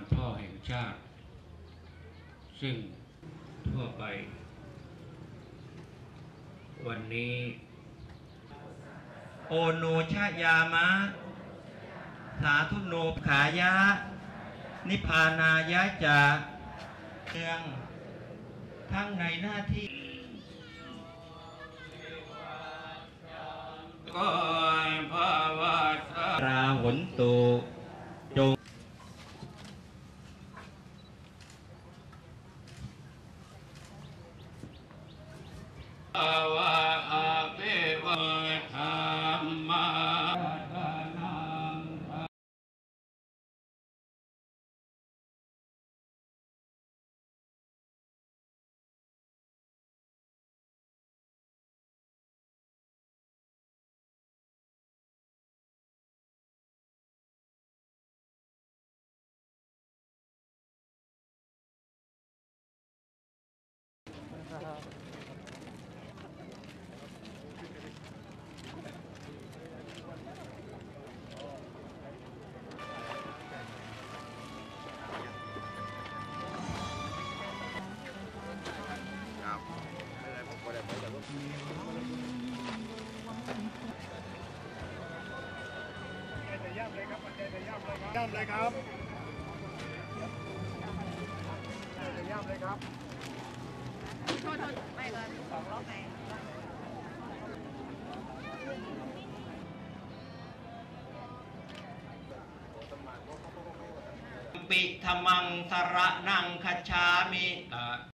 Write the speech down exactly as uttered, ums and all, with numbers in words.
พ่อแห่งชาติซึ่งทั่วไปวันนี้โอโนชยามะสาธุโนขายะนิพพานายะจะเมืองทั้งในหน้าที่ก็ภาวะราหุนตุจงภาวะอาเปวะธรรมะย่ำเลยครับย่ำเลยครับย่ำเลยครับโทษโทษไปเลยสองรอบไหนปิธรรมังสระนังคชามิ